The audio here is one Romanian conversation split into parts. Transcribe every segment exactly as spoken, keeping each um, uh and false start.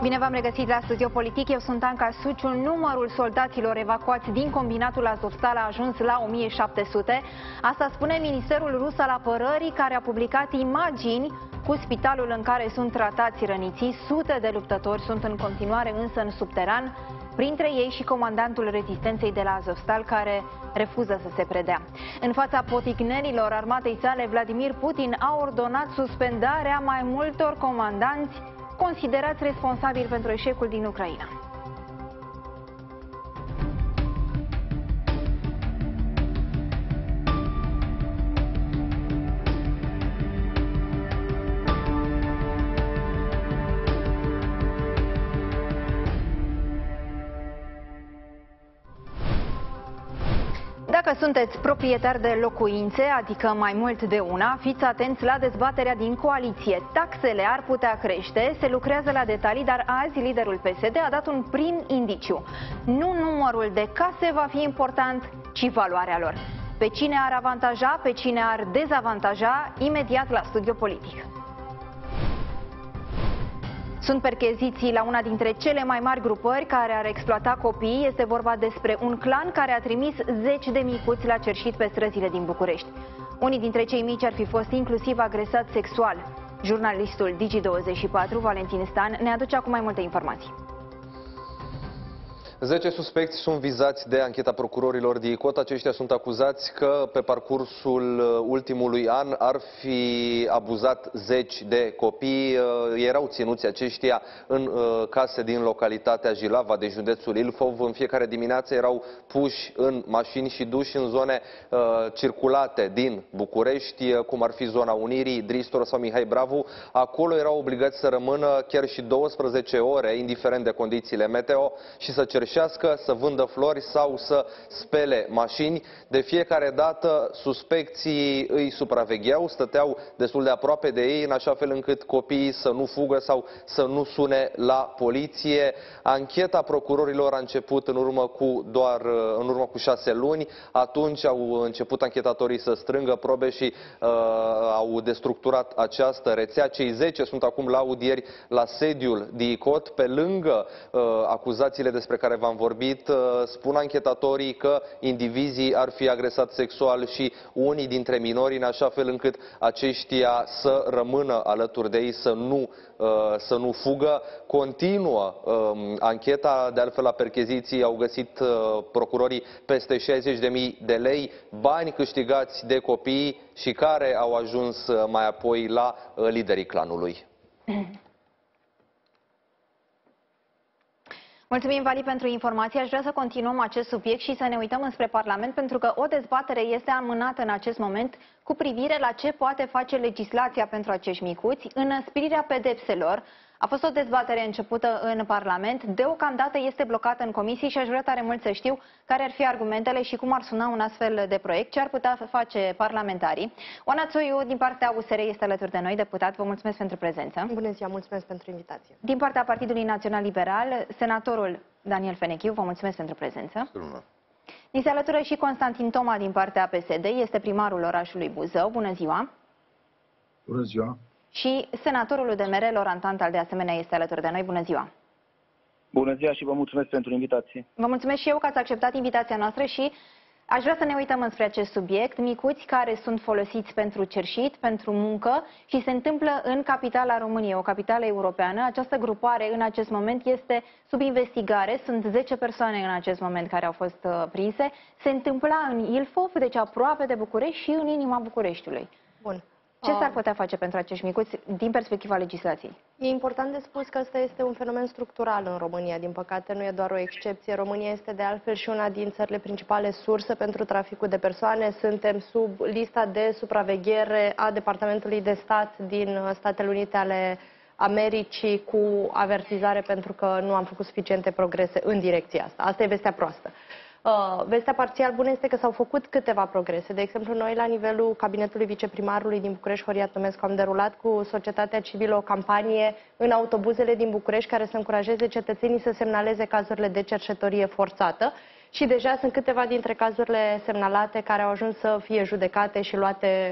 Bine v-am regăsit la Studio Politic. Eu sunt Anca Suciu. Numărul soldaților evacuați din combinatul Azovstal a ajuns la o mie șapte sute. Asta spune Ministerul Rus al Apărării, care a publicat imagini cu spitalul în care sunt tratați răniții. Sute de luptători sunt în continuare însă în subteran, printre ei și comandantul rezistenței de la Azovstal, care refuză să se predea. În fața poticnenilor armatei sale, Vladimir Putin a ordonat suspendarea mai multor comandanți considerați responsabili pentru eșecul din Ucraina. Dacă sunteți proprietari de locuințe, adică mai mult de una, fiți atenți la dezbaterea din coaliție. Taxele ar putea crește, se lucrează la detalii, dar azi liderul P S D a dat un prim indiciu. Nu numărul de case va fi important, ci valoarea lor. Pe cine ar avantaja, pe cine ar dezavantaja, imediat la Studio Politic. Sunt percheziții la una dintre cele mai mari grupări care ar exploata copiii. Este vorba despre un clan care a trimis zeci de micuți la cerșit pe străzile din București. Unii dintre cei mici ar fi fost inclusiv agresați sexual. Jurnalistul Digi douăzeci și patru, Valentin Stan, ne aduce acum mai multe informații. zece suspecți sunt vizați de ancheta procurorilor de I C O T. Aceștia sunt acuzați că pe parcursul ultimului an ar fi abuzat zeci de copii. Erau ținuți aceștia în case din localitatea Jilava de județul Ilfov. În fiecare dimineață erau puși în mașini și duși în zone circulate din București, cum ar fi zona Unirii, Dristor sau Mihai Bravu. Acolo erau obligați să rămână chiar și douăsprezece ore, indiferent de condițiile meteo, și să cerșească, să vândă flori sau să spele mașini. De fiecare dată suspecții îi supravegheau, stăteau destul de aproape de ei, în așa fel încât copiii să nu fugă sau să nu sune la poliție. Ancheta procurorilor a început în urmă cu doar în urmă cu șase luni. Atunci au început anchetatorii să strângă probe și uh, au destructurat această rețea. Cei zece sunt acum la audieri la sediul de I C O T. Pe lângă uh, acuzațiile despre care v-am vorbit, spun anchetatorii că indivizii ar fi agresat sexual și unii dintre minori, în așa fel încât aceștia să rămână alături de ei, să nu, să nu fugă. Continuă ancheta, de altfel la percheziții au găsit procurorii peste șaizeci de mii de lei, bani câștigați de copii și care au ajuns mai apoi la liderii clanului. Mulțumim, Vali, pentru informații. Aș vrea să continuăm acest subiect și să ne uităm înspre Parlament, pentru că o dezbatere este amânată în acest moment cu privire la ce poate face legislația pentru acești micuți, înăsprirea pedepselor. A fost o dezbatere începută în Parlament, deocamdată este blocată în comisii și aș vrea tare mult să știu care ar fi argumentele și cum ar suna un astfel de proiect, ce ar putea face parlamentarii. Oana Țoiu, din partea U S R, este alături de noi, deputat. Vă mulțumesc pentru prezență. Bună ziua, mulțumesc pentru invitație. Din partea Partidului Național Liberal, senatorul Daniel Fenechiu, vă mulțumesc pentru prezență. Bună. Ni se alătură și Constantin Toma din partea P S D, este primarul orașului Buzău. Bună ziua! Bună ziua! Și senatorul U D M R, Laurent Tantal, de asemenea, este alături de noi. Bună ziua! Bună ziua și vă mulțumesc pentru invitație. Vă mulțumesc și eu că ați acceptat invitația noastră și aș vrea să ne uităm înspre acest subiect. Micuți care sunt folosiți pentru cerșit, pentru muncă și se întâmplă în capitala României, o capitală europeană. Această grupare în acest moment este sub investigare. Sunt zece persoane în acest moment care au fost uh, prinse. Se întâmpla în Ilfov, deci aproape de București și în inima Bucureștiului. Bun. Ce s-ar putea face pentru acești micuți din perspectiva legislației? E important de spus că ăsta este un fenomen structural în România, din păcate nu e doar o excepție. România este de altfel și una din țările principale surse pentru traficul de persoane. Suntem sub lista de supraveghere a Departamentului de Stat din Statele Unite ale Americii, cu avertizare pentru că nu am făcut suficiente progrese în direcția asta. Asta e vestea proastă. Uh, vestea parțial bună este că s-au făcut câteva progrese. De exemplu, noi la nivelul cabinetului viceprimarului din București, Horia Tămescu, am derulat cu societatea civilă o campanie în autobuzele din București care să încurajeze cetățenii să semnaleze cazurile de cercetorie forțată și deja sunt câteva dintre cazurile semnalate care au ajuns să fie judecate și luate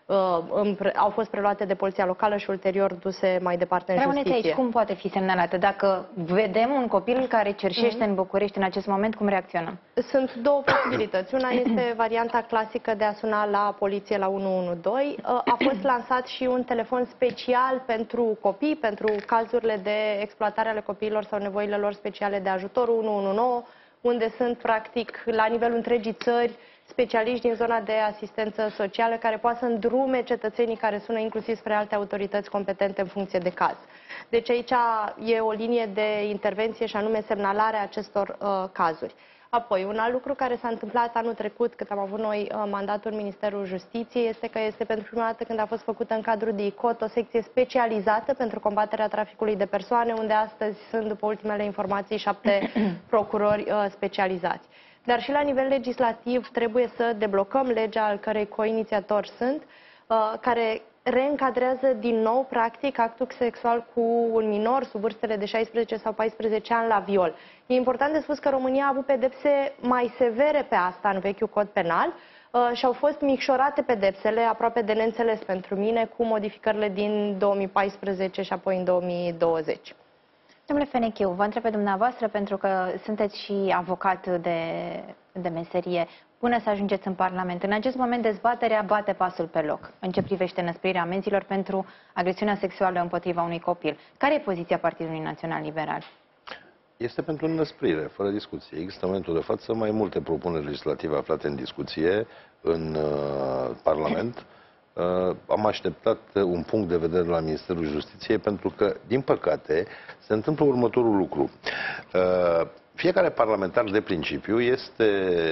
au fost preluate de poliția locală și ulterior duse mai departe în Rămâneți justiție. aici, cum poate fi semnalată? Dacă vedem un copil care cerșește mm-hmm. în București în acest moment, cum reacționăm? Sunt două posibilități. Una este varianta clasică de a suna la poliție la unu unu doi. A fost lansat și un telefon special pentru copii, pentru cazurile de exploatare ale copiilor sau nevoile lor speciale de ajutor, unu unu nouă, unde sunt practic la nivelul întregii țări specialiști din zona de asistență socială care poate să îndrume cetățenii care sună inclusiv spre alte autorități competente în funcție de caz. Deci aici e o linie de intervenție și anume semnalarea acestor uh, cazuri. Apoi, un alt lucru care s-a întâmplat anul trecut, când am avut noi uh, mandatul în Ministerul Justiției, este că este pentru prima dată când a fost făcută în cadrul D I C O T o secție specializată pentru combaterea traficului de persoane, unde astăzi sunt, după ultimele informații, șapte procurori uh, specializați. Dar și la nivel legislativ trebuie să deblocăm legea al cărei coinițiatori sunt, uh, care reîncadrează din nou, practic, actul sexual cu un minor sub vârstele de șaisprezece sau paisprezece ani la viol. E important de spus că România a avut pedepse mai severe pe asta în vechiul cod penal uh, și au fost micșorate pedepsele, aproape de neînțeles pentru mine, cu modificările din două mii paisprezece și apoi în două mii douăzeci. Domnule Fenechiu, vă întreb pe dumneavoastră, pentru că sunteți și avocat de, de meserie, până să ajungeți în Parlament. În acest moment, dezbaterea bate pasul pe loc în ce privește înăsprirea amenzilor pentru agresiunea sexuală împotriva unui copil. Care e poziția Partidului Național Liberal? Este pentru înăsprire, fără discuție. Există în momentul de față mai multe propuneri legislative aflate în discuție în uh, Parlament. Uh, am așteptat un punct de vedere la Ministerul Justiției pentru că, din păcate, se întâmplă următorul lucru. Uh, Fiecare parlamentar de principiu este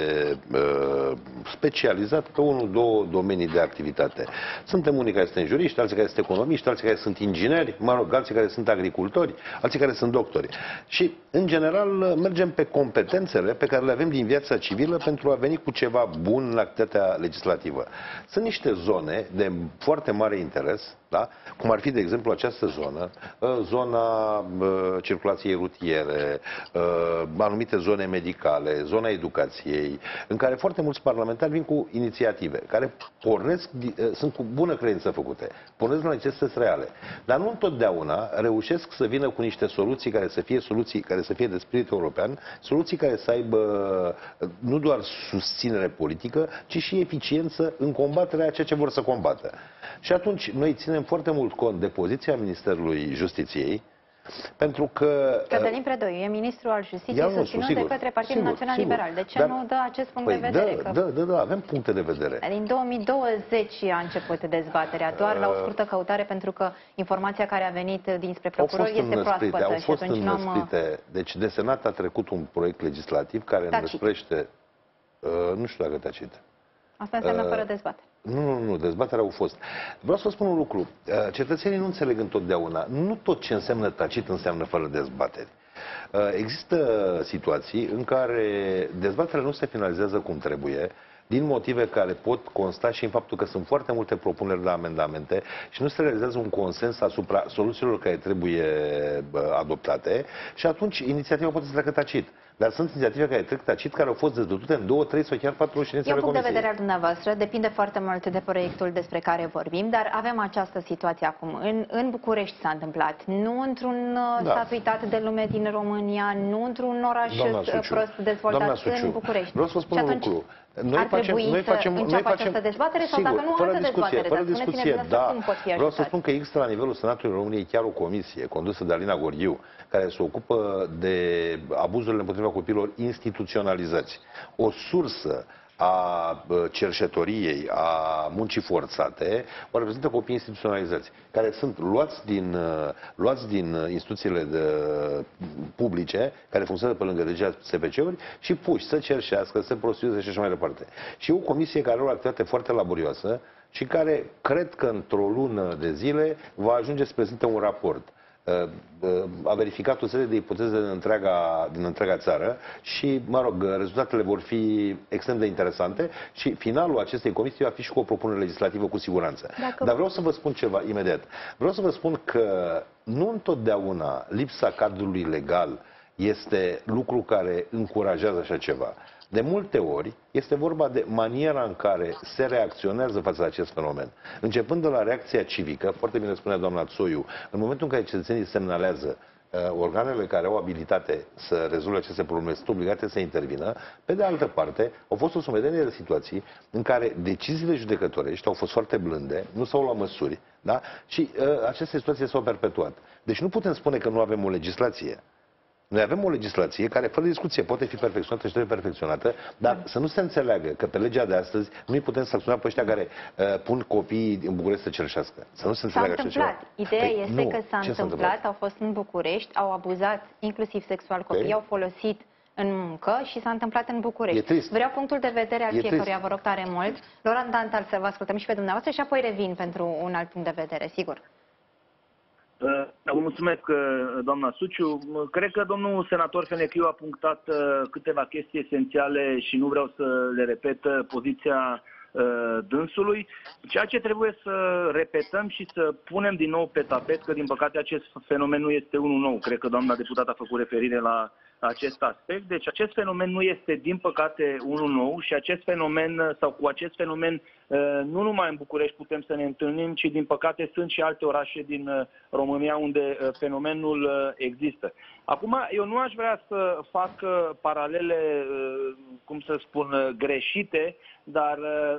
uh, specializat pe unul, două domenii de activitate. Suntem unii care sunt juriști, alții care sunt economiști, alții care sunt ingineri, mă rog, alții care sunt agricultori, alții care sunt doctori. Și, în general, mergem pe competențele pe care le avem din viața civilă pentru a veni cu ceva bun în activitatea legislativă. Sunt niște zone de foarte mare interes, da? Cum ar fi, de exemplu, această zonă, zona uh, circulației rutiere, uh, anumite zone medicale, zona educației, în care foarte mulți parlamentari vin cu inițiative, care pornesc, sunt cu bună credință făcute, pornesc la necesități reale. Dar nu întotdeauna reușesc să vină cu niște soluții care să fie soluții care să fie de spirit european, soluții care să aibă nu doar susținere politică, ci și eficiență în combaterea a ceea ce vor să combată. Și atunci noi ținem foarte mult cont de poziția Ministerului Justiției, pentru că... Cătălin Predoiu e ministru al Justiției susținut de către Partidul sigur, Național sigur. Liberal. De ce Dar, nu dă acest punct păi, de vedere? Da, că... da, da, da, avem puncte de vedere. Din două mii douăzeci a început dezbaterea, doar uh, la o scurtă căutare, pentru că informația care a venit dinspre procuror este proaspătă. Au fost și atunci înăsprite. Deci de Senat a trecut un proiect legislativ care înăsprește... Uh, nu știu dacă tacit. Asta înseamnă uh, fără dezbatere. Nu, nu, nu, dezbaterea au fost. Vreau să vă spun un lucru. Cetățenii nu înțeleg întotdeauna. Nu tot ce înseamnă tacit înseamnă fără dezbateri. Există situații în care dezbaterea nu se finalizează cum trebuie, din motive care pot consta și în faptul că sunt foarte multe propuneri de amendamente și nu se realizează un consens asupra soluțiilor care trebuie adoptate și atunci inițiativa poate să treacă tacit. Dar sunt inițiative care trec tacit, care au fost dezbătute în două, trei sau chiar patru ședințe ale Comisiei. E un punct de vedere al dumneavoastră, depinde foarte mult de proiectul despre care vorbim, dar avem această situație acum. În, în București s-a întâmplat, nu într-un da. stat uitat de lume din România, nu într-un oraș prost dezvoltat, în București. Vreau să vă spun un lucru. Noi ar facem, trebui noi facem, să înceapă această dezbatere sau sigur, dacă nu, fără altă discuție, dezbatere. Fără discuție, da. Vreau să spun că există la nivelul Senatului României chiar o comisie condusă de Alina Gorghiu, care se ocupă de abuzurile împotriva copiilor instituționalizați. O sursă a cerșetoriei, a muncii forțate, o reprezintă copii instituționalizați, care sunt luați din, luați din instituțiile de, publice, care funcționează pe lângă legea S P C-uri, și puși să cerșească, să prostitueze și așa mai departe. Și e o comisie care are o activitate foarte laborioasă și care cred că într-o lună de zile va ajunge să prezinte un raport. A verificat o serie de ipoteze din întreaga, din întreaga țară și, mă rog, rezultatele vor fi extrem de interesante și finalul acestei comisii va fi și cu o propunere legislativă cu siguranță. Dacă... Dar vreau să vă spun ceva imediat. Vreau să vă spun că nu întotdeauna lipsa cadrului legal este lucru care încurajează așa ceva. De multe ori este vorba de maniera în care se reacționează față de acest fenomen. Începând de la reacția civică, foarte bine spunea doamna Țoiu, în momentul în care cetățenii semnalează, organele care au abilitate să rezolve aceste probleme sunt obligate să intervină. Pe de altă parte, au fost o sumedenie de situații în care deciziile judecătorești au fost foarte blânde, nu s-au luat măsuri, da? Și uh, aceste situații s-au perpetuat. Deci nu putem spune că nu avem o legislație. Noi avem o legislație care, fără discuție, poate fi perfecționată și trebuie perfecționată, dar să nu se înțeleagă că pe legea de astăzi nu-i putem sancționa pe ăștia care uh, pun copiii în București să cerșească. Să nu se înțeleagă așa ceva. Ideea păi, este nu. că s-a întâmplat, întâmplat, au fost în București, au abuzat inclusiv sexual copiii, okay. au folosit în muncă și s-a întâmplat în București. E trist. Vreau punctul de vedere al e fiecăruia, trist. vă rog tare mult. Laurent Dantal, să vă ascultăm și pe dumneavoastră și apoi revin pentru un alt punct de vedere, sigur. Vă mulțumesc, doamna Suciu. Cred că domnul senator Fenechiu a punctat câteva chestii esențiale și nu vreau să le repet poziția dânsului. Ceea ce trebuie să repetăm și să punem din nou pe tapet, că din păcate acest fenomen nu este unul nou. Cred că doamna deputată a făcut referire la acest aspect. Deci acest fenomen nu este, din păcate, unul nou și acest fenomen, sau cu acest fenomen, nu numai în București putem să ne întâlnim, ci din păcate sunt și alte orașe din România unde fenomenul există. Acum, eu nu aș vrea să fac paralele, cum să spun, greșite, dar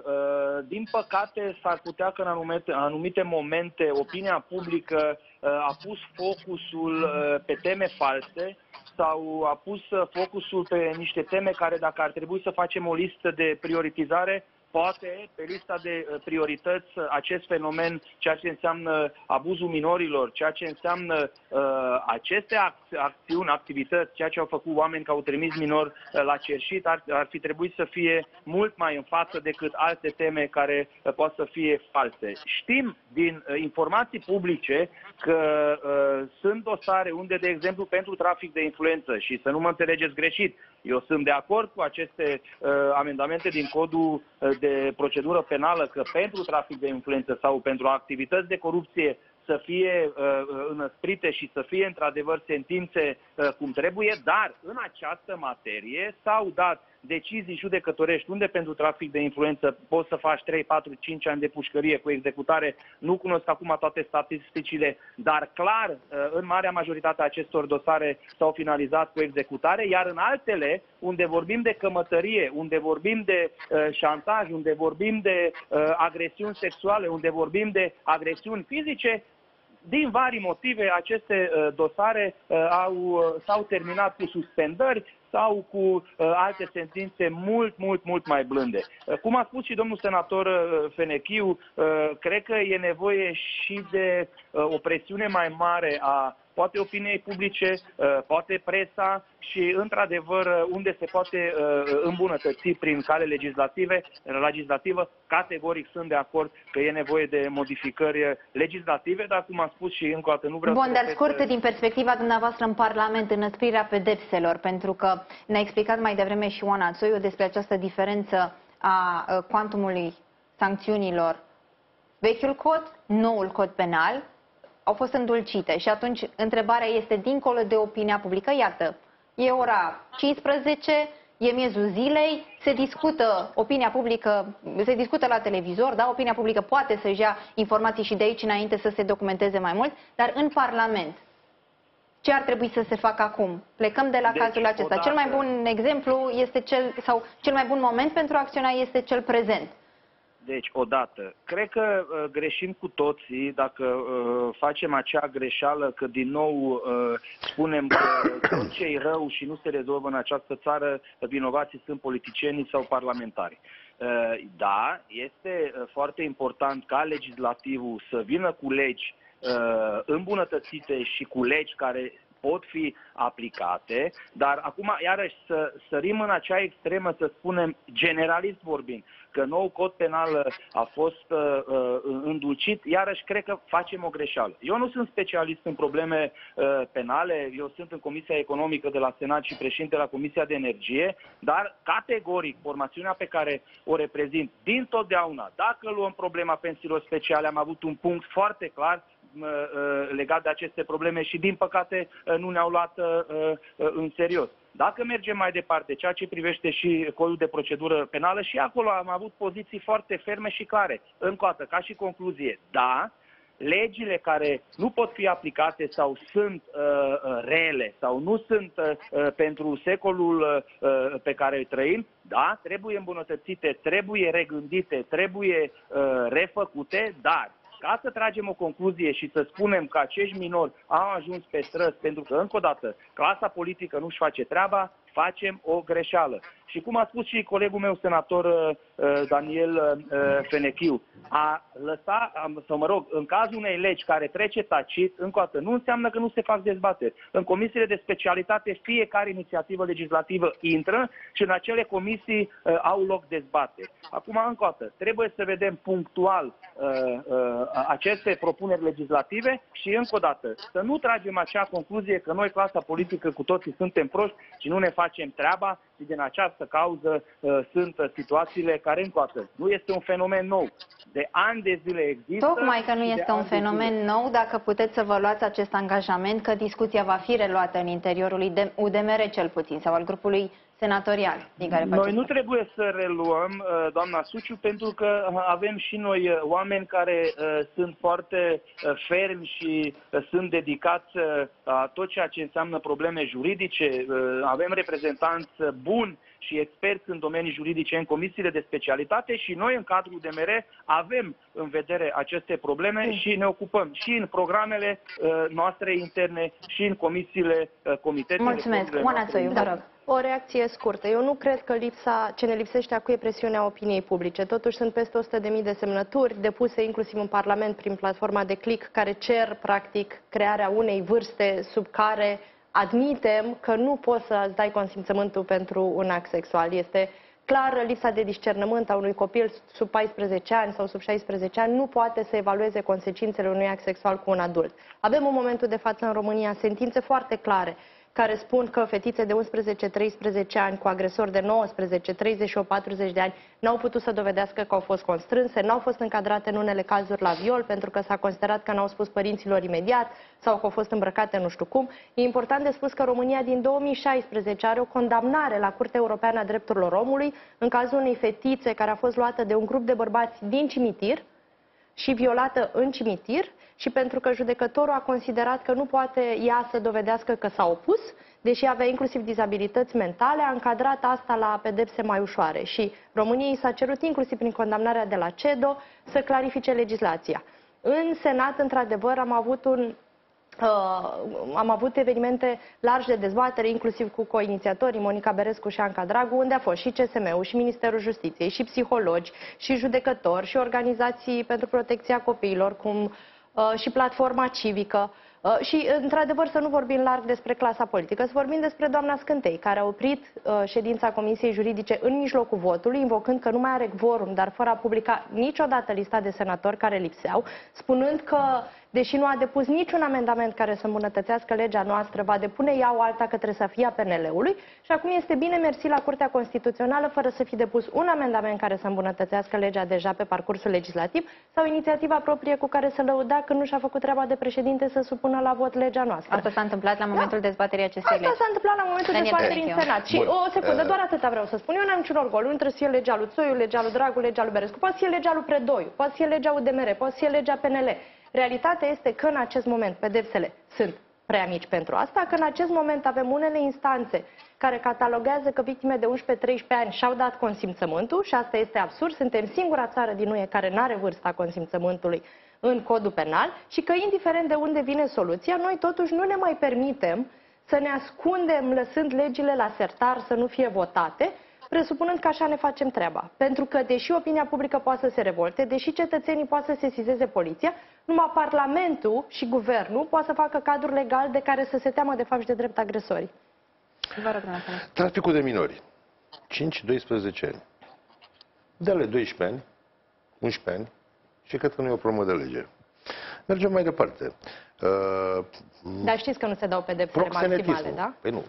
din păcate s-ar putea că în anumite, anumite momente opinia publică a pus focusul pe teme false sau a pus focusul pe niște teme care, dacă ar trebui să facem o listă de prioritizare, poate pe lista de priorități acest fenomen, ceea ce înseamnă abuzul minorilor, ceea ce înseamnă uh, aceste acțiuni, activități, ceea ce au făcut oameni care au trimis minori uh, la cerșit, ar, ar fi trebuit să fie mult mai în față decât alte teme care uh, pot să fie false. Știm din uh, informații publice că uh, sunt dosare unde, de exemplu, pentru trafic de influență, și să nu mă înțelegeți greșit, eu sunt de acord cu aceste uh, amendamente din codul uh, de procedură penală, că pentru trafic de influență sau pentru activități de corupție să fie uh, înăsprite și să fie într-adevăr sentințe uh, cum trebuie, dar în această materie s-au dat decizii judecătorești unde pentru trafic de influență poți să faci trei, patru, cinci ani de pușcărie cu executare. Nu cunosc acum toate statisticile, dar clar, în marea majoritate a acestor dosare s-au finalizat cu executare, iar în altele, unde vorbim de cămătărie, unde vorbim de uh, șantaj, unde vorbim de uh, agresiuni sexuale, unde vorbim de agresiuni fizice, din vari motive, aceste uh, dosare uh, au, uh, s-au terminat cu suspendări sau cu uh, alte sentințe mult, mult, mult mai blânde. Uh, cum a spus și domnul senator uh, Fenechiu, uh, cred că e nevoie și de uh, o presiune mai mare a poate opiniei publice, poate presa și, într-adevăr, unde se poate îmbunătăți prin cale legislative, legislativă, categoric sunt de acord că e nevoie de modificări legislative, dar, cum am spus și încă o dată, nu vreau Bun, să... dar repet... scurt, din perspectiva dumneavoastră în Parlament, înăsprirea pedepselor, pentru că ne-a explicat mai devreme și Oana Țoiu despre această diferență a cuantumului sancțiunilor. Vechiul cod, noul cod penal, au fost îndulcite și atunci întrebarea este, dincolo de opinia publică, iată, e ora cincisprezece, e miezul zilei, se discută opinia publică, se discută la televizor, da, opinia publică poate să-și ia informații și de aici înainte să se documenteze mai mult, dar în Parlament, ce ar trebui să se facă acum? Plecăm de la deci, cazul acesta. Odată... Cel mai bun exemplu este cel, sau cel mai bun moment pentru a acționa este cel prezent. Deci, odată, cred că uh, greșim cu toții dacă uh, facem acea greșeală că din nou uh, spunem că tot ce e rău și nu se rezolvă în această țară, vinovații sunt politicienii sau parlamentari. Uh, da, este uh, foarte important ca legislativul să vină cu legi uh, îmbunătățite și cu legi care pot fi aplicate, dar acum iarăși să sărim în acea extremă, să spunem generalist vorbind, că nou cod penal a fost uh, îndulcit, iarăși cred că facem o greșeală. Eu nu sunt specialist în probleme uh, penale, eu sunt în Comisia Economică de la Senat și președinte la Comisia de Energie, dar categoric formațiunea pe care o reprezint dintotdeauna, dacă luăm problema pensiilor speciale, am avut un punct foarte clar, legat de aceste probleme și, din păcate, nu ne-au luat în serios. Dacă mergem mai departe, ceea ce privește și codul de procedură penală, și acolo am avut poziții foarte ferme și clare. Încă o dată, ca și concluzie, da, legile care nu pot fi aplicate sau sunt uh, rele sau nu sunt uh, pentru secolul uh, pe care îl trăim, da, trebuie îmbunătățite, trebuie regândite, trebuie uh, refăcute, dar ca să tragem o concluzie și să spunem că acești minori au ajuns pe străzi pentru că, încă o dată, clasa politică nu-și face treaba, facem o greșeală. Și cum a spus și colegul meu, senator uh, Daniel uh, Fenechiu, a lăsa, sau mă rog, în cazul unei legi care trece tacit, încă o dată, nu înseamnă că nu se fac dezbateri. În comisiile de specialitate, fiecare inițiativă legislativă intră și în acele comisii uh, au loc dezbateri. Acum, încă o dată, trebuie să vedem punctual uh, uh, aceste propuneri legislative și, încă o dată, să nu tragem acea concluzie că noi, clasa politică, cu toții suntem proști și nu ne facem treaba și din această cauză uh, sunt uh, situațiile care, încă o dată, nu este un fenomen nou. De ani de zile există. Tocmai că nu este un fenomen nou, dacă puteți să vă luați acest angajament că discuția va fi reluată în interiorul U D M R cel puțin sau al grupului senatorial din care faceți. Noi nu trebuie să reluăm, doamna Suciu, pentru că avem și noi oameni care uh, sunt foarte uh, fermi și uh, sunt dedicați la uh, tot ceea ce înseamnă probleme juridice. Uh, avem reprezentanți buni și experți în domenii juridice în comisiile de specialitate și noi în cadrul U D M R avem în vedere aceste probleme mm. și ne ocupăm și în programele uh, noastre interne și în comisiile uh, comitetele. Mulțumesc. Oana Țoiu, vă rog. O reacție scurtă. Eu nu cred că lipsa, ce ne lipsește acum e presiunea opiniei publice. Totuși sunt peste o sută de mii de semnături depuse inclusiv în Parlament prin platforma de click care cer practic crearea unei vârste sub care admitem că nu poți să îți dai consimțământul pentru un act sexual. Este clară lipsa de discernământ a unui copil sub paisprezece ani sau sub șaisprezece ani nu poate să evalueze consecințele unui act sexual cu un adult. Avem în momentul de față în România sentințe foarte clare care spun că fetițe de unsprezece treisprezece ani cu agresori de nouăsprezece, treizeci și opt, patruzeci de ani n-au putut să dovedească că au fost constrânse, n-au fost încadrate în unele cazuri la viol pentru că s-a considerat că n-au spus părinților imediat sau că au fost îmbrăcate nu știu cum. E important de spus că România din două mii șaisprezece are o condamnare la Curtea Europeană a Drepturilor Omului în cazul unei fetițe care a fost luată de un grup de bărbați din cimitir și violată în cimitir și pentru că judecătorul a considerat că nu poate ea să dovedească că s-a opus, deși avea inclusiv dizabilități mentale, a încadrat asta la pedepse mai ușoare și României s-a cerut inclusiv prin condamnarea de la CEDO să clarifice legislația. În Senat, într-adevăr, am avut un Uh, am avut evenimente largi de dezbatere, inclusiv cu coinițiatorii Monica Berescu și Anca Dragu, unde a fost și C S M-ul, și Ministerul Justiției, și psihologi, și judecători, și organizații pentru protecția copiilor, cum uh, și platforma civică. Uh, și, într-adevăr, să nu vorbim larg despre clasa politică, să vorbim despre doamna Scântei, care a oprit uh, ședința Comisiei Juridice în mijlocul votului, invocând că nu mai are quorum, dar fără a publica niciodată lista de senatori care lipseau, spunând că, deși nu a depus niciun amendament care să îmbunătățească legea noastră, va depune ea o alta către să fie a P N L-ului și acum este bine mersi la Curtea Constituțională fără să fi depus un amendament care să îmbunătățească legea deja pe parcursul legislativ sau inițiativa proprie cu care să lăuda că nu și-a făcut treaba de președinte să supună la vot legea noastră. Asta s-a întâmplat la momentul da. dezbaterii acestei legi. Asta s-a întâmplat la momentul Daniel dezbaterii în Senat. Și Bun. o secundă, doar atâta vreau să spun. Eu n-am niciun orgoliu. Nu trebuie să fie legea lui Țoiu, legea lui Dragu, legea lui Berescu. Poate să fie legea lui Predoiu, poate să fie legea U D M R, poate să fie legea P N L. Realitatea este că în acest moment pedepsele sunt prea mici pentru asta, că în acest moment avem unele instanțe care cataloguează că victime de unsprezece treisprezece ani și-au dat consimțământul și asta este absurd. Suntem singura țară din U E care nu are vârsta consimțământului în codul penal și că indiferent de unde vine soluția, noi totuși nu ne mai permitem să ne ascundem lăsând legile la sertar să nu fie votate, presupunând că așa ne facem treaba. Pentru că, deși opinia publică poate să se revolte, deși cetățenii poate să sesizeze poliția, numai Parlamentul și Guvernul poate să facă cadrul legal de care să se teamă de fapt și de drept agresorii. Traficul de minori. cinci doisprezece ani. De-ale doisprezece ani, unsprezece ani, și cred că nu e o problemă de lege. Mergem mai departe. Uh, Dar știți că nu se dau pedepsele maximale, da? Păi nu.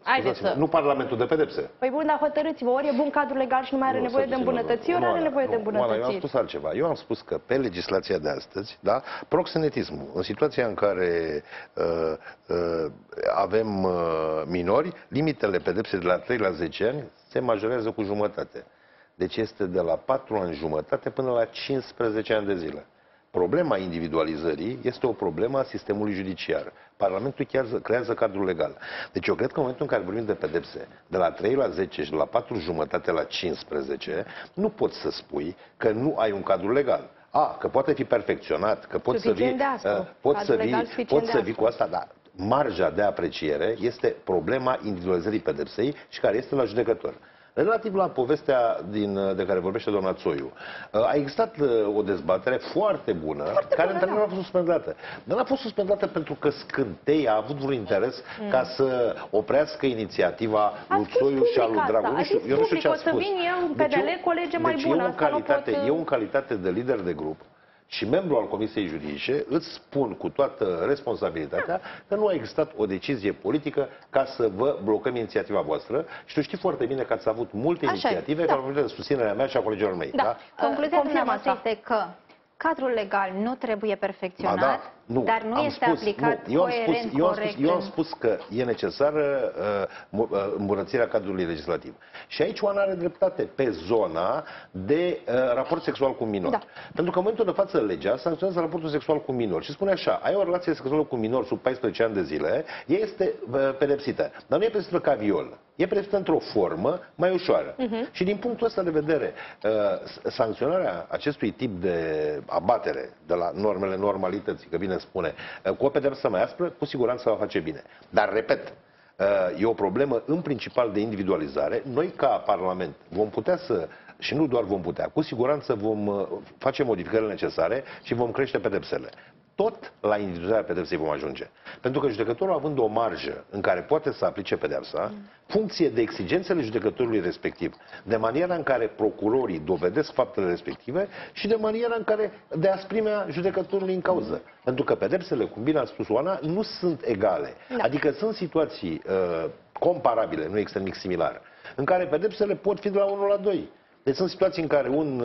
Haideți să... Nu Parlamentul de pedepse. Păi bun, dar hotărâți-vă, ori e bun cadrul legal și nu mai are Nu, nevoie de îmbunătățiri, ori are nevoie de îmbunătățiri. Eu am spus altceva. Eu am spus că pe legislația de astăzi, da, proxenetismul, în situația în care uh, uh, avem uh, minori, limitele pedepse de la trei la zece ani se majorează cu jumătate. Deci este de la patru ani jumătate până la cincisprezece ani de zile. Problema individualizării este o problemă a sistemului judiciar. Parlamentul creează, creează cadrul legal. Deci eu cred că în momentul în care vorbim de pedepse, de la trei la zece și de la patru jumătate la cincisprezece, nu poți să spui că nu ai un cadru legal. A, că poate fi perfecționat, că poți să vii, uh, poți să vii, poți să vii cu asta, dar marja de apreciere este problema individualizării pedepsei și care este la judecător. Relativ la povestea din, de care vorbește doamna Țoiu, a existat o dezbatere foarte bună, foarte care într-adevăr a fost suspendată. Dar n-a fost suspendată pentru că Scântei a avut vreun interes mm. ca să oprească inițiativa lui Țoiu și a lui Dragu. Nu știu, eu nu știu ce a spus. O să vin eu în P D L, deci colege mai deci bună. Eu în, calitate, pot... eu în calitate de lider de grup și membru al Comisiei Juridice, îți spun cu toată responsabilitatea că nu a existat o decizie politică ca să vă blocăm inițiativa voastră și tu știi foarte bine că ați avut multe Așa inițiative e, da. care au venit de susținerea mea și a colegilor mei. Da. Da? Concluzia dumneavoastră este că cadrul legal nu trebuie perfecționat, da, nu, dar nu este spus, aplicat nu, eu coerent, spus, eu corect. Spus, eu am spus că e necesară uh, îmbunătățirea cadrului legislativ. Și aici Oana are dreptate pe zona de uh, raport sexual cu minor. Da. Pentru că în momentul de față legea sancționează raportul sexual cu minor și spune așa, ai o relație sexuală cu minor sub paisprezece ani de zile, ea este uh, pedepsită. Dar nu e pedepsită ca viol. E pedepsită într-o formă mai ușoară. Uh-huh. Și din punctul ăsta de vedere, uh, sancționarea acestui tip de abatere de la normele normalității, că bine spune, uh, cu o pedepsă mai aspră, cu siguranță va face bine. Dar, repet, uh, e o problemă în principal de individualizare. Noi, ca Parlament, vom putea să, și nu doar vom putea, cu siguranță vom uh, face modificările necesare și vom crește pedepsele. Tot la individualizarea pedepsei vom ajunge. Pentru că judecătorul, având o marjă în care poate să aplice pedepsa, mm. funcție de exigențele judecătorului respectiv, de maniera în care procurorii dovedesc faptele respective și de maniera în care de asprimea judecătorului în cauză. Mm. Pentru că pedepsele, cum bine a spus Oana, nu sunt egale. Da. Adică sunt situații uh, comparabile, nu există nimic similar, în care pedepsele pot fi de la unu la doi. Deci sunt situații în care un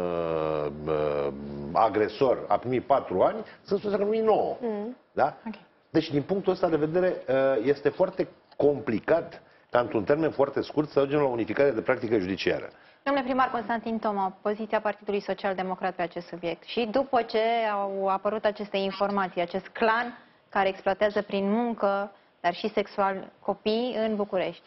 uh, uh, agresor a primit patru ani, sunt situații în care nu nouă. Mm. Da? Okay. Deci, din punctul ăsta de vedere, uh, este foarte complicat ca într-un termen foarte scurt să ajungem la unificare de practică judiciară. Domnule primar Constantin Toma, poziția Partidului Social Democrat pe acest subiect. Și după ce au apărut aceste informații, acest clan care exploatează prin muncă, dar și sexual copii în București.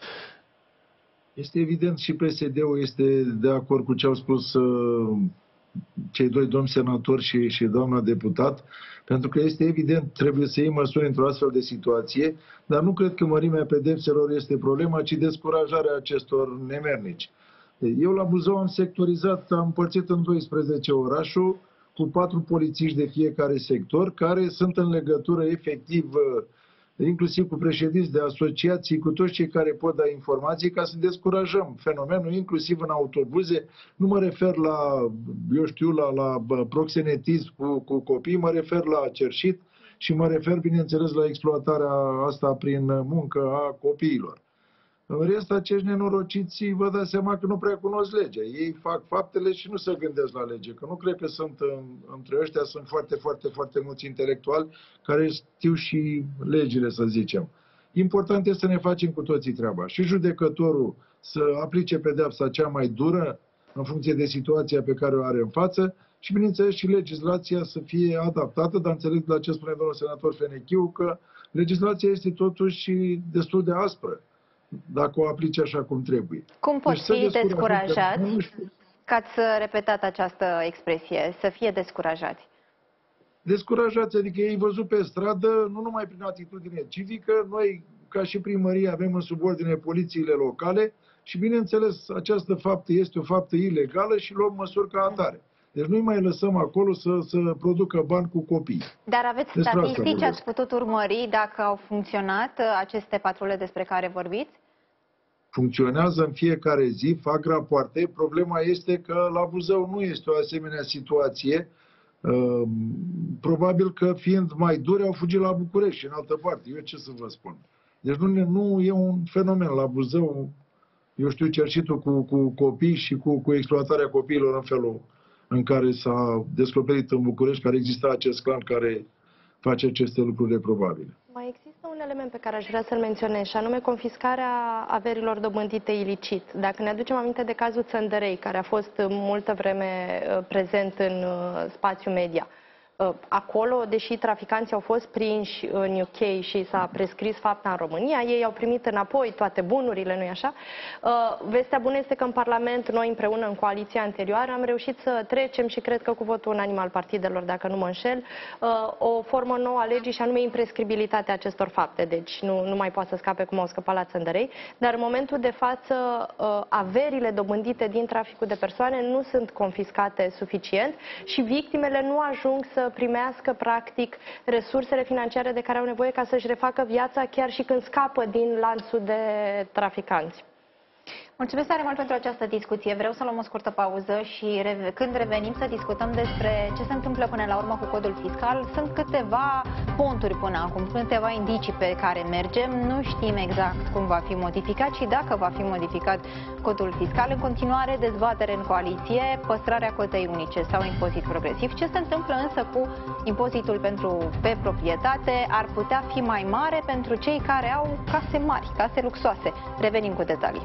Este evident și P S D-ul este de acord cu ce au spus uh, cei doi domni senatori și, și doamna deputat, pentru că este evident, trebuie să iei măsuri într-o astfel de situație, dar nu cred că mărimea pedepselor este problema, ci descurajarea acestor nemernici. Eu la Buzău am sectorizat, am împărțit în doisprezece orașul, cu patru polițiști de fiecare sector, care sunt în legătură efectiv inclusiv cu președinți de asociații, cu toți cei care pot da informații, ca să descurajăm fenomenul, inclusiv în autobuze. Nu mă refer la, eu știu, la, la proxenetism cu, cu copii, mă refer la cerșit și mă refer, bineînțeles, la exploatarea asta prin muncă a copiilor. În rest, acești nenorociți, vă dați seama că nu prea cunosc legea. Ei fac faptele și nu se gândesc la lege. Că nu cred că sunt, între ăștia sunt foarte, foarte, foarte mulți intelectuali care știu și legile, să zicem. Important este să ne facem cu toții treaba. Și judecătorul să aplice pedeapsa cea mai dură în funcție de situația pe care o are în față și, bineînțeles, și legislația să fie adaptată, dar înțeleg la ce spune domnul senator Fenechiu, că legislația este totuși destul de aspră, dacă o aplici așa cum trebuie. Cum poți deci fi descurajați? Că ați repetat această expresie, să fie descurajați. Descurajați, adică ei văzut pe stradă, nu numai prin atitudine civică, noi, ca și primărie, avem în subordine polițiile locale și, bineînțeles, această faptă este o faptă ilegală și luăm măsuri ca atare. Deci nu-i mai lăsăm acolo să, să producă bani cu copii. Dar aveți statistici, ați putut urmări dacă au funcționat aceste patrule despre care vorbiți? Funcționează în fiecare zi, fac rapoarte. Problema este că la Buzău nu este o asemenea situație. Probabil că fiind mai dure au fugit la București și în altă parte. Eu ce să vă spun? Deci nu, nu e un fenomen la Buzău, eu știu, cerșitul cu, cu copii și cu, cu exploatarea copiilor în felul în care s-a descoperit în București, care exista acest clan care face aceste lucruri reprobabile. Mai există un element pe care aș vrea să-l menționez, și anume confiscarea averilor dobândite ilicit. Dacă ne aducem aminte de cazul Țăndărei, care a fost multă vreme prezent în spațiul media, acolo, deși traficanții au fost prinși în U K și s-a prescris fapta în România, ei au primit înapoi toate bunurile, nu-i așa? Vestea bună este că în Parlament, noi împreună în coaliția anterioară, am reușit să trecem, și cred că cu votul unanim al partidelor, dacă nu mă înșel, o formă nouă a legii, și anume imprescribilitatea acestor fapte. Deci nu, nu mai poate să scape cum au scăpat la Țăndărei, dar în momentul de față averile dobândite din traficul de persoane nu sunt confiscate suficient și victimele nu ajung să primească, practic, resursele financiare de care au nevoie ca să-și refacă viața chiar și când scapă din lanțul de traficanți. Mulțumesc tare mult pentru această discuție. Vreau să luăm o scurtă pauză și reve când revenim să discutăm despre ce se întâmplă până la urmă cu codul fiscal. Sunt câteva ponturi până acum, câteva indicii pe care mergem. Nu știm exact cum va fi modificat și dacă va fi modificat codul fiscal. În continuare, dezbatere în coaliție, păstrarea cotei unice sau impozit progresiv. Ce se întâmplă însă cu impozitul pentru pe proprietate? Ar putea fi mai mare pentru cei care au case mari, case luxoase. Revenim cu detalii.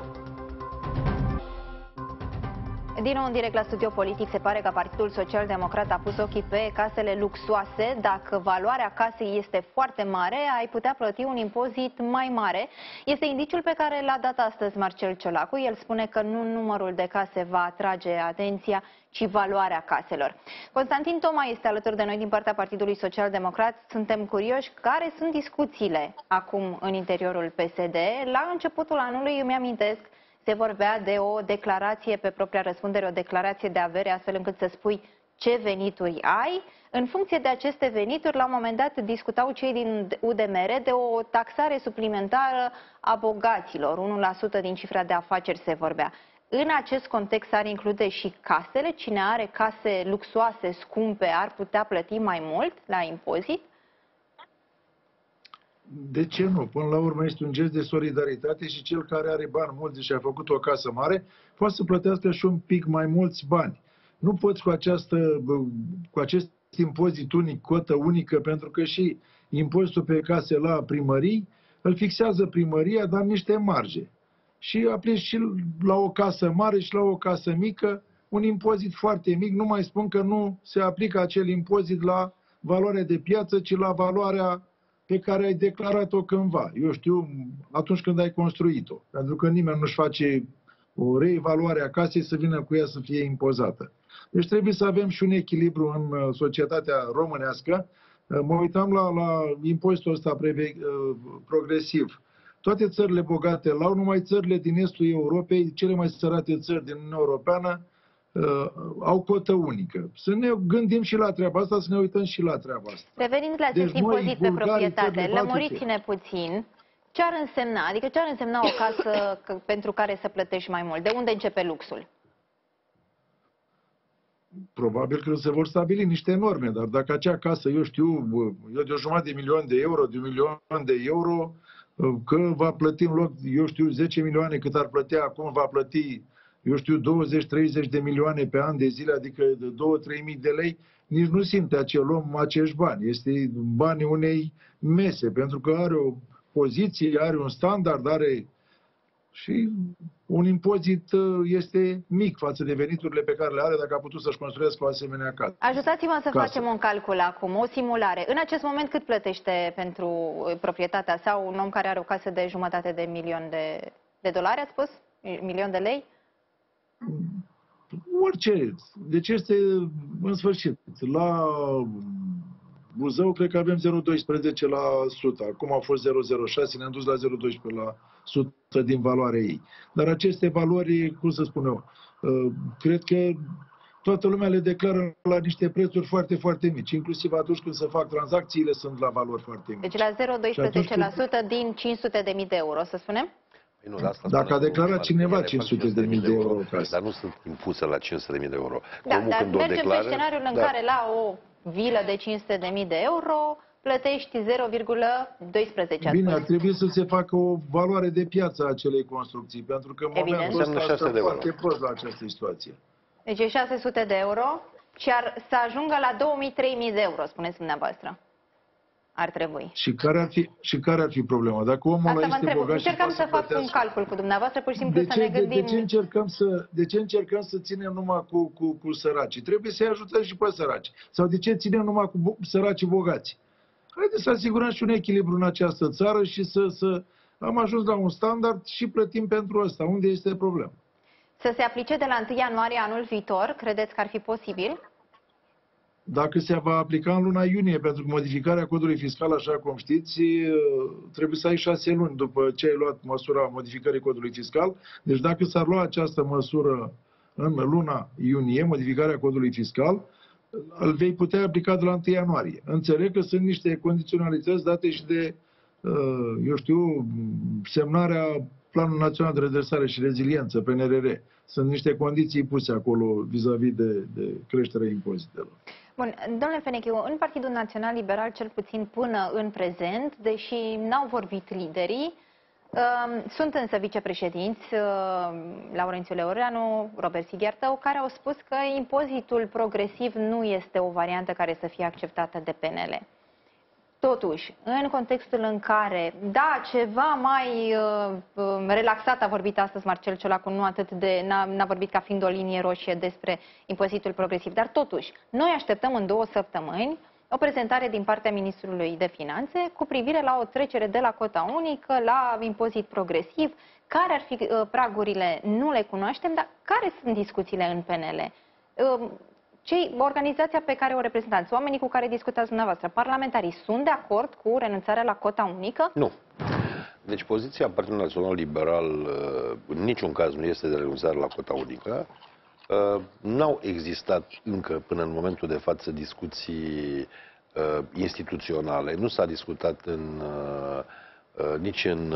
Din nou, în direct la Studio Politic, se pare că Partidul Social Democrat a pus ochii pe casele luxoase. Dacă valoarea casei este foarte mare, ai putea plăti un impozit mai mare. Este indiciul pe care l-a dat astăzi Marcel Ciolacu. El spune că nu numărul de case va atrage atenția, ci valoarea caselor. Constantin Toma este alături de noi din partea Partidului Social Democrat. Suntem curioși care sunt discuțiile acum în interiorul P S D. La începutul anului, îmi amintesc, se vorbea de o declarație pe propria răspundere, o declarație de avere, astfel încât să spui ce venituri ai. În funcție de aceste venituri, la un moment dat discutau cei din U D M R de o taxare suplimentară a bogaților, unu la sută din cifra de afaceri se vorbea. În acest context ar include și casele. Cine are case luxoase, scumpe, ar putea plăti mai mult la impozit? De ce nu? Până la urmă este un gest de solidaritate și cel care are bani mulți și a făcut o casă mare poate să plătească și un pic mai mulți bani. Nu poți cu, această, cu acest impozit unic, cotă unică, pentru că și impozitul pe case la primării îl fixează primăria, dar niște marge. Și aplici și la o casă mare și la o casă mică un impozit foarte mic. Nu mai spun că nu se aplică acel impozit la valoarea de piață, ci la valoarea pe care ai declarat-o cândva. Eu știu, atunci când ai construit-o. Pentru că nimeni nu-și face o reevaluare a casei să vină cu ea să fie impozată. Deci trebuie să avem și un echilibru în societatea românească. Mă uitam la, la impozitul ăsta progresiv. Toate țările bogate l-au, numai țările din estul Europei, cele mai sărate țări din Uniunea Europeană, Uh, au cotă unică. Să ne gândim și la treaba asta, să ne uităm și la treaba asta. Revenind la acest deci, impozit pe proprietate, lămuriți-ne puțin ce ar însemna, adică ce ar însemna o casă pentru care să plătești mai mult? De unde începe luxul? Probabil că se vor stabili niște norme, dar dacă acea casă, eu știu, eu de o jumătate de milion de euro, de un milion de euro, că va plăti în loc, eu știu, zece milioane cât ar plătea acum, va plăti eu știu, douăzeci treizeci de milioane pe an de zile, adică de două trei mii de lei, nici nu simte acel om acești bani. Este banii unei mese, pentru că are o poziție, are un standard, are și un impozit este mic față de veniturile pe care le are dacă a putut să-și construiască o asemenea casă. Ajutați-mă să casă. facem un calcul acum, o simulare. În acest moment cât plătește pentru proprietatea sau un om care are o casă de jumătate de milion de, de dolari, ați spus? Milion de lei? Orice. Deci este, în sfârșit, la Buzău cred că avem zero virgulă doisprezece la sută. Acum a fost zero virgulă zero șase, ne-am dus la zero virgulă doisprezece la sută din valoarea ei. Dar aceste valori, cum să spun eu, cred că toată lumea le declară la niște prețuri foarte, foarte mici. Inclusiv atunci când se fac tranzacțiile, sunt la valori foarte mici. Deci la zero virgulă doisprezece la sută când... din cinci sute de mii de euro, să spunem? Nu, de asta Dacă a declarat cineva cinci sute de mii de euro, euro dar nu sunt impuse la cinci sute de mii de euro. Da, dar mergem declară, pe scenariul în da. care la o vilă de cinci sute de mii de euro plătești zero virgulă doisprezece. Bine, ar trebui să se facă o valoare de piață a acelei construcții, pentru că în Evident. momentul ăsta stăm foarte prost la această situație. Deci e șase sute de euro și ar, să ajungă la două mii trei mii de euro, spuneți dumneavoastră. Ar trebui. Și care ar fi, și care ar fi problema? Dacă omul ăla este întreb. bogat și Încercam poate să fac plătească... un calcul cu dumneavoastră, pur și simplu de să ce, ne gândim... De, de, ce încercăm să, de ce încercăm să ținem numai cu, cu, cu săracii? Trebuie să-i ajutăm și pe săraci. Sau de ce ținem numai cu săracii bogați? Haideți să asigurăm și un echilibru în această țară și să, să am ajuns la un standard și plătim pentru ăsta. Unde este problema? Să se aplice de la întâi ianuarie anul viitor, credeți că ar fi posibil? Dacă se va aplica în luna iunie, pentru că modificarea codului fiscal, așa cum știți, trebuie să ai șase luni după ce ai luat măsura modificării codului fiscal. Deci dacă s-ar lua această măsură în luna iunie, modificarea codului fiscal, îl vei putea aplica de la întâi ianuarie. Înțeleg că sunt niște condiționalități date și de, eu știu, semnarea Planului Național de Redresare și Reziliență, P N R R. Sunt niște condiții puse acolo vis-a-vis -vis de, de creșterea impozitelor. Bun, domnule Fenechiu, în Partidul Național Liberal, cel puțin până în prezent, deși n-au vorbit liderii, sunt însă vicepreședinți, Laurențiu Leoreanu, Robert Sighiartău, care au spus că impozitul progresiv nu este o variantă care să fie acceptată de P N L. Totuși, în contextul în care, da, ceva mai uh, relaxat a vorbit astăzi Marcel Ciolacu, nu atât de, n-a vorbit ca fiind o linie roșie despre impozitul progresiv, dar totuși, noi așteptăm în două săptămâni o prezentare din partea Ministrului de Finanțe cu privire la o trecere de la cota unică la impozit progresiv. Care ar fi uh, pragurile? Nu le cunoaștem, dar care sunt discuțiile în P N L? Uh, Cei, organizația pe care o reprezentați, oamenii cu care discutați dumneavoastră, parlamentarii, sunt de acord cu renunțarea la cota unică? Nu. Deci poziția Partidului Național Liberal în niciun caz nu este de renunțare la cota unică. N-au existat încă până în momentul de față discuții instituționale. Nu s-a discutat în, nici în...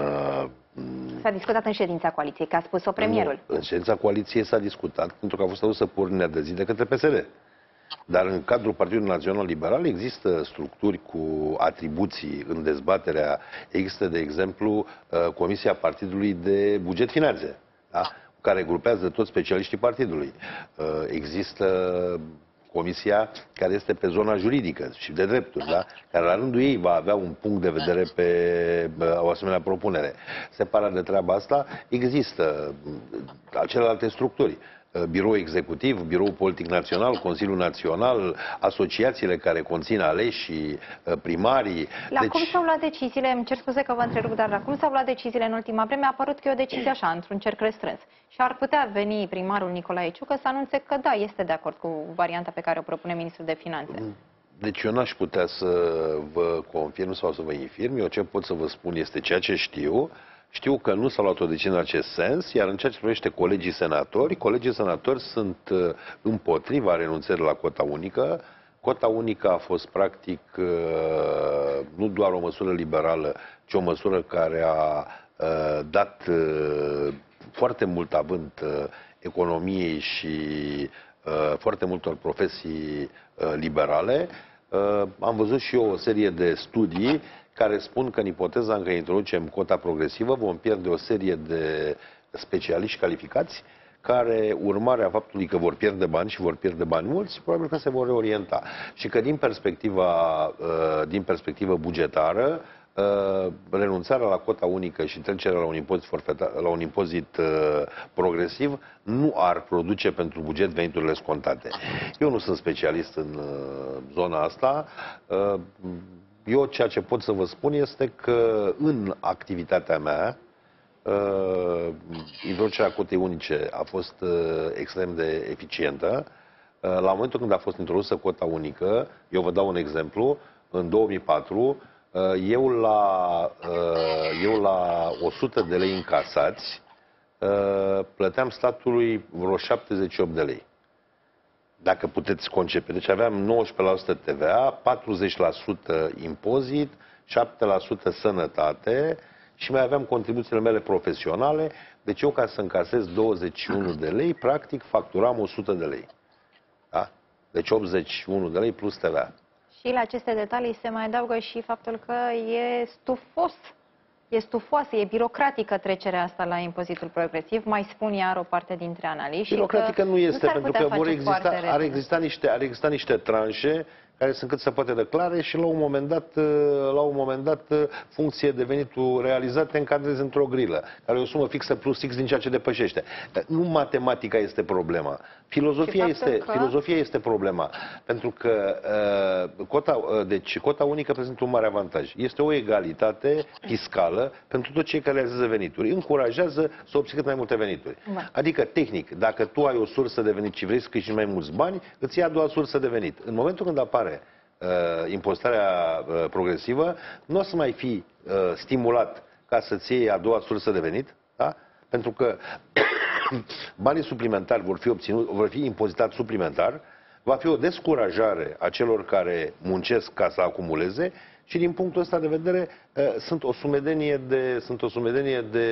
S-a discutat în ședința coaliției, că a spus-o premierul. Nu, în ședința coaliției s-a discutat pentru că a fost adusă pe ordinea de zi de către P S D. Dar în cadrul Partidului Național Liberal există structuri cu atribuții în dezbaterea. Există, de exemplu, Comisia Partidului de Buget Finanțe, da? Care grupează toți specialiștii partidului. Există comisia care este pe zona juridică și de drepturi, da? Care la rândul ei va avea un punct de vedere pe o asemenea propunere. Separat de treaba asta, există celelalte structuri. Biroul Executiv, Biroul Politic Național, Consiliul Național, asociațiile care conțin aleși, primarii. La deci... cum s-au luat deciziile, îmi cer scuze că vă întrerup, dar la cum s-au luat deciziile în ultima vreme, a părut că e o decizie așa, într-un cerc restrâns. Și ar putea veni primarul Nicolae Ciucă să anunțe că da, este de acord cu varianta pe care o propune Ministrul de Finanțe. Deci eu n-aș putea să vă confirm sau să vă infirm. Eu ce pot să vă spun este ceea ce știu. Știu că nu s-a luat o decizie în acest sens, iar în ceea ce privește colegii senatori, colegii senatori sunt împotriva renunțării la cota unică. Cota unică a fost practic nu doar o măsură liberală, ci o măsură care a dat foarte mult avânt economiei și foarte multor profesii liberale. Am văzut și eu o serie de studii care spun că în ipoteza în care introducem cota progresivă vom pierde o serie de specialiști calificați care, urmarea faptului că vor pierde bani și vor pierde bani mulți, probabil că se vor reorienta. Și că din perspectiva, din perspectivă bugetară, renunțarea la cota unică și trecerea la un impozit, forfetar, la un impozit progresiv nu ar produce pentru buget veniturile scontate. Eu nu sunt specialist în zona asta. Eu ceea ce pot să vă spun este că în activitatea mea uh, introducerea cotei unice a fost uh, extrem de eficientă. Uh, la momentul când a fost introdusă cota unică, eu vă dau un exemplu, în două mii patru, uh, eu, la, uh, eu la o sută de lei încasați uh, plăteam statului vreo șaptezeci și opt de lei. Dacă puteți concepe. Deci aveam nouăsprezece la sută T V A, patruzeci la sută impozit, șapte la sută sănătate și mai aveam contribuțiile mele profesionale. Deci eu, ca să încasez douăzeci și unu de lei, practic facturam o sută de lei. Da? Deci optzeci și unu de lei plus T V A. Și la aceste detalii se mai adaugă și faptul că e stufos, e stufoasă, e birocratică trecerea asta la impozitul progresiv, mai spun iar o parte dintre analiști. Birocratică nu este, nu pentru că vor exista, ar exista niște, ar exista niște tranșe care sunt cât se poate de clare și la un moment dat, la un moment dat funcție de venituri realizate încadrezi într-o grilă, care e o sumă fixă plus X din ceea ce depășește. Nu matematica este problema. Filozofia este, că... filozofia este problema. Pentru că uh, cota, uh, deci, cota unică prezintă un mare avantaj. Este o egalitate fiscală pentru toți cei care realizează venituri. Încurajează să obții cât mai multe venituri. Ba. Adică, tehnic, dacă tu ai o sursă de venit și vrei să câștigi mai mulți bani, îți ia a doua sursă de venit. În momentul când apare Uh, impozitarea uh, progresivă, nu o să mai fi uh, stimulat ca să-ți iei a doua sursă de venit, da? Pentru că banii suplimentari vor fi obținut, vor fi impozitați suplimentar, va fi o descurajare a celor care muncesc ca să acumuleze și din punctul ăsta de vedere uh, sunt o sumedenie de, sunt o sumedenie de,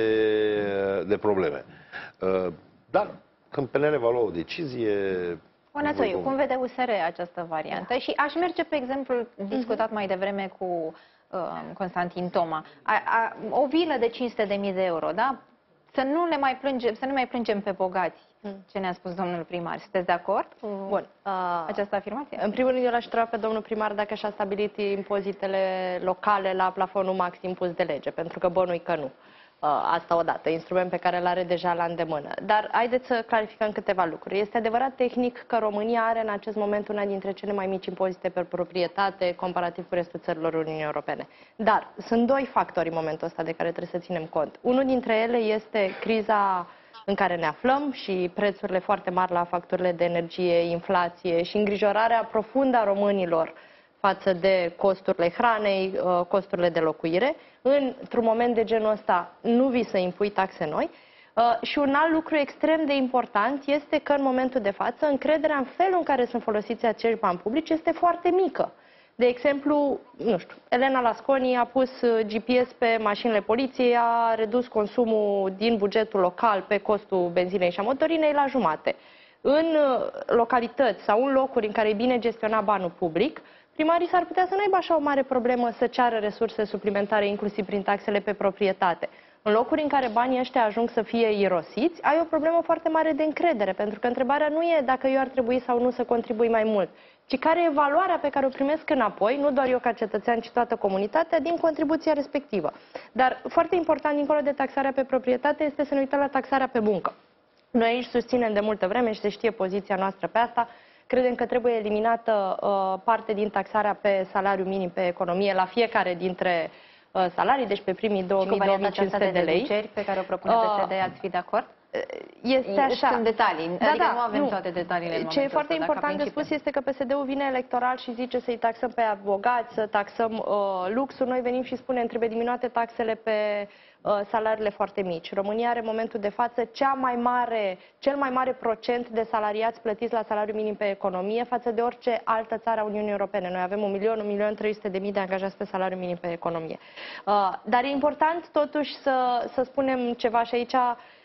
de probleme. Uh, dar când P N L va lua o decizie... Onețoiu, cum vede U S R această variantă? Și aș merge pe exemplu discutat uh-huh. mai devreme cu uh, Constantin Toma. A, a, o vilă de cinci sute de mii de euro, da? Să nu le mai plângem, să nu mai plângem pe bogați. Ce ne-a spus domnul primar? Sunteți de acord cu Bun. Uh, această afirmație? În primul rând, eu l-aș întreba pe domnul primar dacă și-a stabilit impozitele locale la plafonul maxim pus de lege, pentru că bănui că nu. Asta odată, instrument pe care îl are deja la îndemână. Dar haideți să clarificăm câteva lucruri. Este adevărat tehnic că România are în acest moment una dintre cele mai mici impozite pe proprietate comparativ cu restul țărilor Uniunii Europene. Dar sunt doi factori în momentul ăsta de care trebuie să ținem cont. Unul dintre ele este criza în care ne aflăm și prețurile foarte mari la facturile de energie, inflație și îngrijorarea profundă a românilor față de costurile hranei, costurile de locuire. Într-un moment de genul ăsta nu vii să impui taxe noi. Și un alt lucru extrem de important este că în momentul de față încrederea în felul în care sunt folosiți acești bani publici este foarte mică. De exemplu, nu știu, Elena Lasconi a pus G P S pe mașinile poliției, a redus consumul din bugetul local pe costul benzinei și a motorinei la jumate. În localități sau în locuri în care e bine gestionat banul public, primarii s-ar putea să nu aibă așa o mare problemă să ceară resurse suplimentare, inclusiv prin taxele pe proprietate. În locuri în care banii ăștia ajung să fie irosiți, ai o problemă foarte mare de încredere, pentru că întrebarea nu e dacă eu ar trebui sau nu să contribui mai mult, ci care e valoarea pe care o primesc înapoi, nu doar eu ca cetățean, ci toată comunitatea, din contribuția respectivă. Dar foarte important, dincolo de taxarea pe proprietate, este să ne uităm la taxarea pe muncă. Noi aici susținem de multă vreme și se știe poziția noastră pe asta. Credem că trebuie eliminată uh, parte din taxarea pe salariu minim pe economie la fiecare dintre uh, salarii, deci pe primii două mii - două mii cinci sute de lei. De pe care o propune P S D, ați fi de acord? Este așa. Sunt detalii, da, adică da, nu avem nu. toate detaliile în Ce e foarte ăsta, important de spus este că P S D-ul vine electoral și zice să-i taxăm pe bogați, să taxăm uh, luxul. Noi venim și spunem trebuie diminuate taxele pe uh, salariile foarte mici. România are în momentul de față cea mai mare, cel mai mare procent de salariați plătiți la salariu minim pe economie față de orice altă țară a Uniunii Europene. Noi avem un milion, un milion trei sute de mii de angajați pe salariu minim pe economie. Uh, dar e important totuși să, să spunem ceva și aici.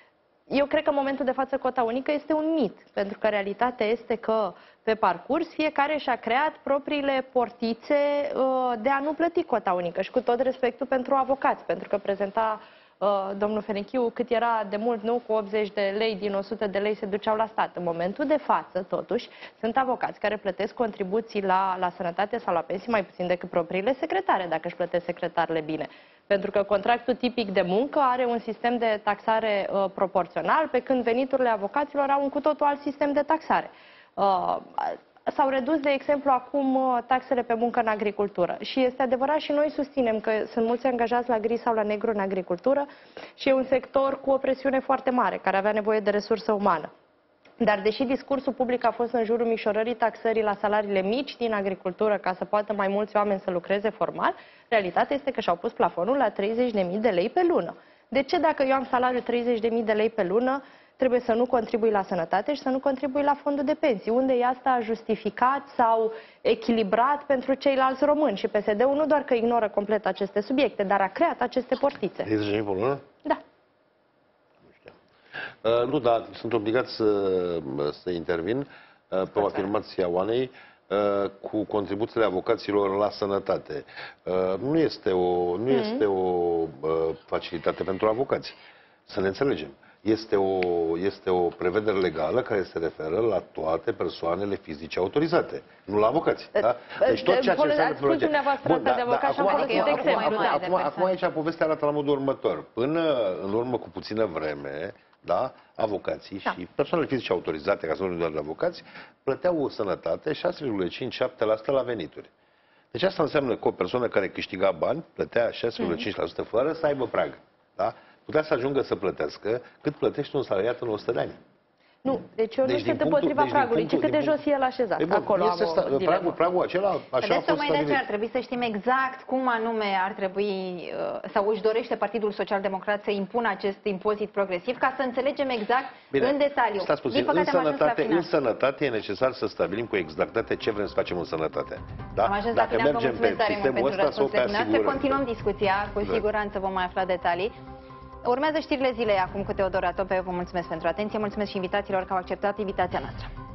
Eu cred că în momentul de față cota unică este un mit, pentru că realitatea este că pe parcurs fiecare și-a creat propriile portițe de a nu plăti cota unică și cu tot respectul pentru avocați, pentru că prezenta domnul Ferenchiu cât era de mult, nu, cu optzeci de lei din o sută de lei se duceau la stat. În momentul de față, totuși, sunt avocați care plătesc contribuții la, la sănătate sau la pensii mai puțin decât propriile secretare, dacă își plătesc secretarele bine. Pentru că contractul tipic de muncă are un sistem de taxare uh, proporțional, pe când veniturile avocaților au un cu totul alt sistem de taxare. Uh, S-au redus, de exemplu, acum taxele pe muncă în agricultură. Și este adevărat și noi susținem că sunt mulți angajați la gri sau la negru în agricultură și e un sector cu o presiune foarte mare, care avea nevoie de resursă umană. Dar deși discursul public a fost în jurul micșorării taxării la salariile mici din agricultură ca să poată mai mulți oameni să lucreze formal, realitatea este că și-au pus plafonul la treizeci de mii de lei pe lună. De ce dacă eu am salariul treizeci de mii de lei pe lună, trebuie să nu contribui la sănătate și să nu contribui la fondul de pensii? Unde e asta justificat sau echilibrat pentru ceilalți români? Și P S D-ul nu doar că ignoră complet aceste subiecte, dar a creat aceste portițe. treizeci de mii pe lună? Da. Nu știam. Uh, nu, dar sunt obligat să, să intervin uh, pe o afirmație a Oanei. uh, cu contribuțiile avocaților la sănătate. Uh, nu este o, nu este o uh, facilitate pentru avocați. Să ne înțelegem. Este o, este o prevedere legală care se referă la toate persoanele fizice autorizate, nu la avocați. Da? Deci tot ceea ce înseamnă... Spus dumneavoastră asta de avocat și am folosit exemplu. Acum, acum aici povestea arată la modul următor. Până în urmă cu puțină vreme, da, avocații da. și persoanele fizice autorizate, ca să nu doar de avocați, plăteau o sănătate șase virgulă cinci șapte la sută la venituri. Deci asta înseamnă că o persoană care câștiga bani plătea șase virgulă cinci la sută fără să aibă prag. Da? Putea să ajungă să plătească cât plătește un salariat în o sută de ani. Nu, deci eu deci nu sunt împotriva deci pragului, punctul, ci cât de jos e el așezat. Bun, acolo am sta, pragul, pragul acela așa a fost stabilit. Ar trebui să știm exact cum anume ar trebui, sau își dorește Partidul Social Democrat să impună acest impozit progresiv, ca să înțelegem exact Bine, în detaliu. Stați puțin, în, sănătate, în sănătate e necesar să stabilim cu exactitate ce vrem să facem în sănătate. Da? Am ajuns Dacă la final, mergem pe sistemul ăsta sau pe asigurări. Continuăm discuția, cu siguranță vom mai afla detalii. Urmează știrile zilei acum cu Teodor Atope. Vă mulțumesc pentru atenție, mulțumesc și invitațiilor că au acceptat invitația noastră.